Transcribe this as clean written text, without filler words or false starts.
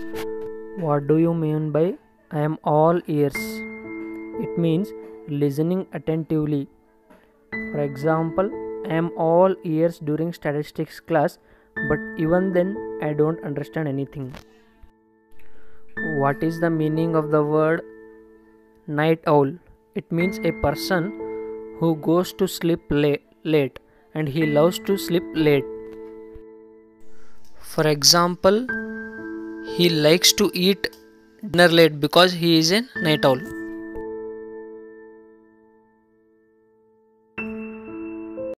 What do you mean by I am all ears? It means listening attentively. For example, I am all ears during statistics class, but even then I don't understand anything. What is the meaning of the word night owl? It means a person who goes to sleep late and he loves to sleep late. For example, he likes to eat dinner late because he is a night owl.